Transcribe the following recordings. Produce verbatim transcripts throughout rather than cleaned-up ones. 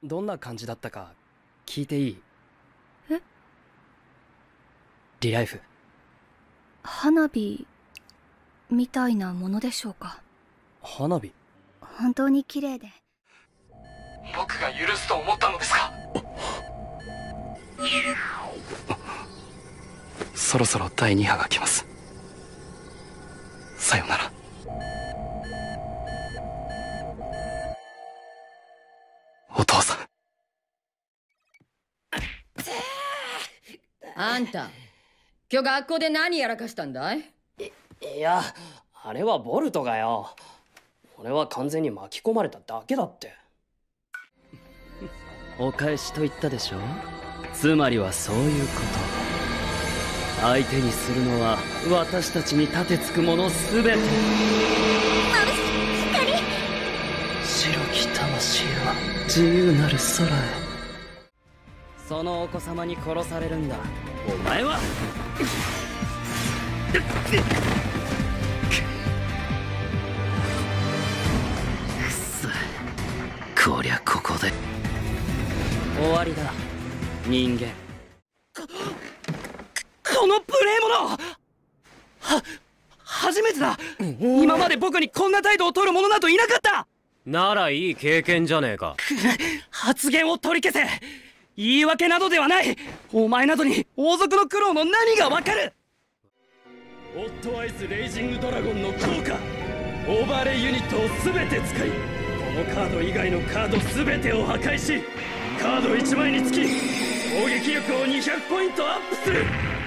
どんな感じだったか聞いていい？ え？ リライフ。 花火みたいなものでしょうか。 花火？ 本当に綺麗で。 僕が許すと思ったのですか？そろそろだいに波が来ます。さよなら。お父さん。 あんた、今日学校で何やらかしたんだい？ い、いや、あれはボルトがよ。俺は完全に巻き込まれただけだって。 お返しと言ったでしょ。つまりはそういうこと。相手にするのは私たちに盾つくものすべて。眩しい光。 白き魂は自由なる空へ。そのお子様に殺されるんだ。お前はくそ、こりゃここで終わりだ、人間。 こ、この無礼者は初めてだ。今まで僕にこんな態度を取る者などいなかった。 ならいい経験じゃねえか。 発言を取り消せ。言い訳などではない。お前などに王族の苦労の何がわかる。オットアイスレイジングドラゴンの効果、オーバーレイユニットを全て使い、このカード以外のカード全てを破壊し、カードいちまいにつき攻撃力をにひゃくポイントアップする。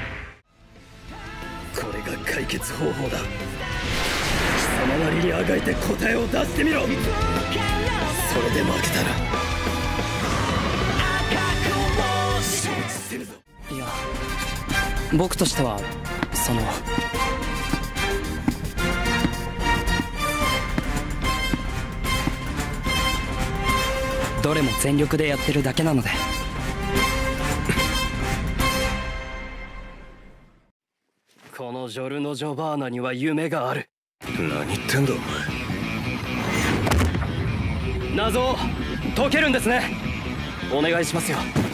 これが解決方法だ。貴様なりにあがいて答えを出してみろ。それで負けたらいや、僕としてはそのどれも全力でやってるだけなので。 このジョルノ・ジョバーナには夢がある。 何言ってんだお前。 謎を解けるんですね。お願いしますよ。